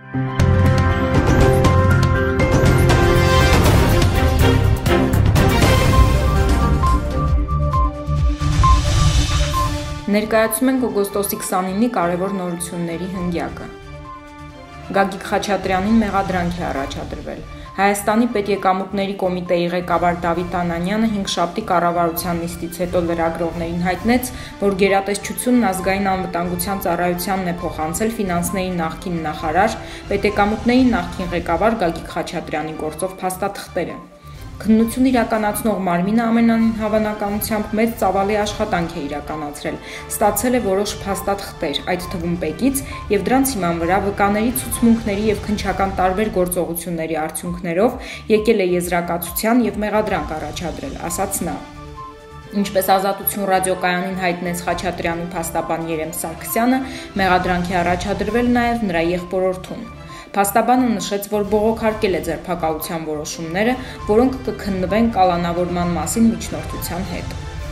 Ներկայացում ենք օգոստոսի 29-ի կարևոր նորությունների հնգյակը։ Գագիկ Խաչատրյանին մեղադրանք է առաջադրվել։ Հայաստանի պետեկամուտների կոմիտեի ղեկավար Դավիթ Անանյանը հինգշաբթի կառավարության նիստից հետո լրագրողներին հայտնեց, որ գերատեսչությունն ազգային անվտանգության ծառայությանն է փոխանցել ֆինանսների նախկին նախարար, պետեկամուտների նախկին ղեկավար Գագիկ Խաչատրյանի գործով փաստաթղթերը։ Քննություն իրականացնող մարմինը ամենայն հավանականությամբ մեծ ծավալի աշխատանք է իրականացրել, ստացել է որոշ փաստաթղթեր, այդ թվում ՊԵԿ-ից եւ դրանց հիման վրա վկաների ցուցմունքների եւ քննչական տարբեր գործողությունների արդյունքներով եկել է եզրակացության եւ մեղադրանք առաջադրել, ասաց նա։ Ինչպես Ազատություն ռադիոկայանին հայտնեց Խաչատրյանի փաստաբան Երեմ Սարգսյանը, մեղադրանք է առաջադրվել նաեւ նրա եղբորորդուն։ Փաստաբանը նշեց, որ բողոքարկել է ձերբակալության որոշումները, որոնք կքննվեն կալանավորման մասին միջնորդության հետ։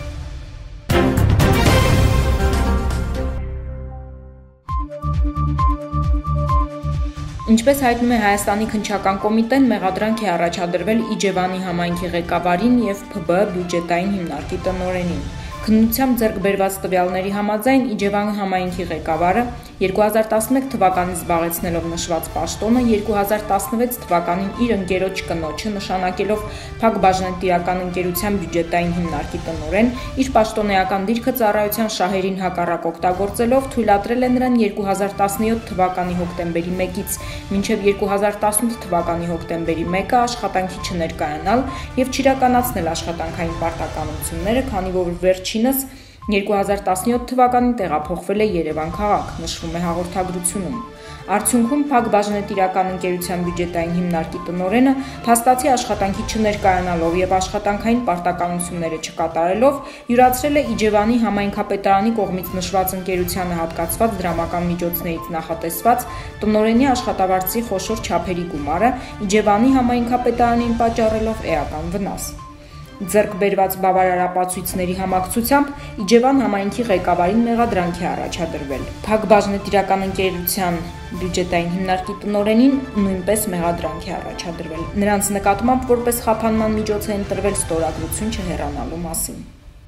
Ինչպես հայտնում է Հայաստանի քննչական կոմիտեն, մեղադրանք է առաջադրվել Իջևանի համայնքի ղեկավարին եւ ՓԲ բյուջետային հիմնարկի տնօրենին։ Քննությամբ ձեռք բերված տվյալների համաձայն Իջևանի համայնքի ղեկավարը 2011 թվականին զբաղեցնելով նշված պաշտոնը 2016 թվականին իր ընկերոջ կնոջը նշանակելով Փակ բաժնետիրական ընկերության բյուջետային հիմնարկի տնօրեն, իր պաշտոնեական դիրքը ծառայության շահերին հակառակ օգտագործելով թույլատրել է նրան 2017 թվականի հոկտեմբերի 1-ից մինչև 2018 թվականի հոկտեմբերի 1-ը աշխատանքի չներկայանալ եւ չիրականացնել աշխատանքային պարտականությունները, քանի որ վերջինս 2017 թվականին տեղափոխվել է Երևան քաղաք, նշվում է հաղորդագրությունում։ Արդյունքում Փակ բաժնետիրական ընկերության բյուջետային հիմնարկի տնօրենը փաստացի աշխատանքի չներկայանալով եւ աշխատանքային պարտականությունները չկատարելով յուրացրել է Իջևանի համայնքապետարանի կողմից նշված ընկերությանը հատկացված դրամական միջոցներից նախատեսված տնօրենի աշխատավարձի խոշոր չափերի գումարը Իջևանի համայնքապետարանին պատճառելով էական վնաս։ Ձեռք բերված բավարար ապացույցների համակցությամբ Իջևան համայնքի ղեկավարին մեղադրանք է առաջադրվել։ Փակ բաժնետիրական ընկերության բյուջետային հիմնարկի տնօրենին նույնպես մեղադրանք է առաջադրվել։ Նրանց նկատմամբ որպես խափանման միջոց է ընտրվել ստորագրություն չհեռանալու մասին։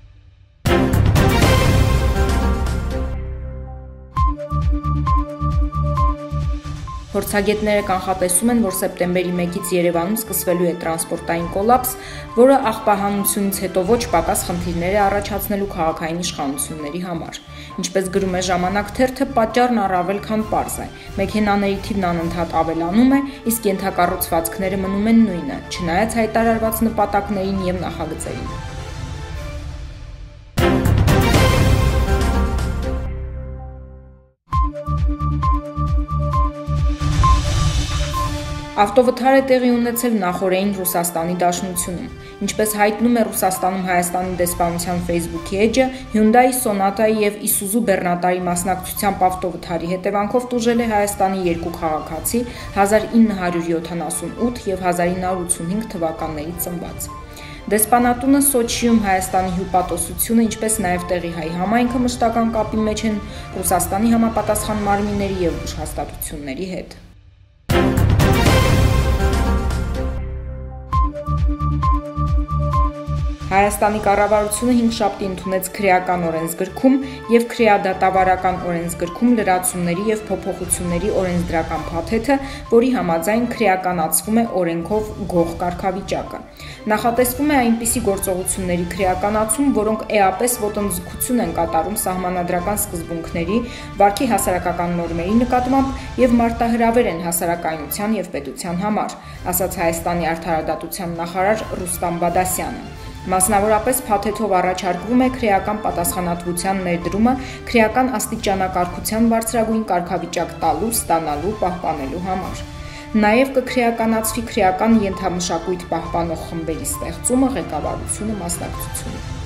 Փորձագետները կանխատեսում են, որ սեպտեմբերի 1-ից Երևանում սկսվելու է տրանսպորտային կոլապս, որը աղբահանությունից հետո ոչ պակաս խնդիրներ է առաջացնելու քաղաքային իշխանությունների համար։ Ինչպես գրում է Ժամանակ թերթը, պատճառն առավել քան պարզ է։ Մեքենաների թիվն անընդհատ ավելանում է, իսկ ենթակառուցվածքները մնում են նույնը, չնայած հայտարարված նպատակներին եւ նախագծերին։ Ավտովթար է տեղի ունեցել նախօրեին Ռուսաստանի Դաշնությունում։ Ինչպես հայտնում է Ռուսաստանում Հայաստանի դեսպանության Facebook-ի էջը, Hyundai Sonata-ի եւ Isuzu բեռնատարի մասնակցությամբ ավտովթարի հետևանքով տուժել է Հայաստանի երկու քաղաքացի 1978 եւ 1985 թվականների ծնված։ Դեսպանատունը Սոչիում Հայաստանի հյուպատոսությունը, ինչպես նաև տեղի հայ համայնքը մշտական կապի մեջ են Ռուսաստանի համապատասխան մարմինների եւ հաստատությունների հետ։ Հայաստանի կառավարությունը հինգշաբթի ընդունեց քրեական օրենսգրքում եւ քրեադատավարական օրենսգրքում լրացումների եւ փոփոխությունների օրենսդրական փաթեթը, որի համաձայն քրեականացվում է օրենքով գող կարգավիճակը։ Նախատեսվում է այնպիսի գործողությունների քրեականացում, որոնք էապես ոտնձգություն են կատարում սահմանադրական սկզբունքների, վարքի հասարակական նորմերի նկատմամբ եւ մարտահրավեր են հասարակայնության եւ պետության համար, ասաց Հայաստանի արդարադատության նախարար Ռուստամ Բադասյանը։ Մասնավորապես փաթեթով առաջարկվում է քրեական պատասխանատվության ներդրումը քրեական աստիճանակարգության բարձրագույն կարգավիճակ տալու, ստանալու, պահպանելու համար։ Նաև կքրեականացվի քրեական ենթամշակույթ պահպանող խմբերի ստեղծումը, ղեկավարությունը, մասնակցությունը։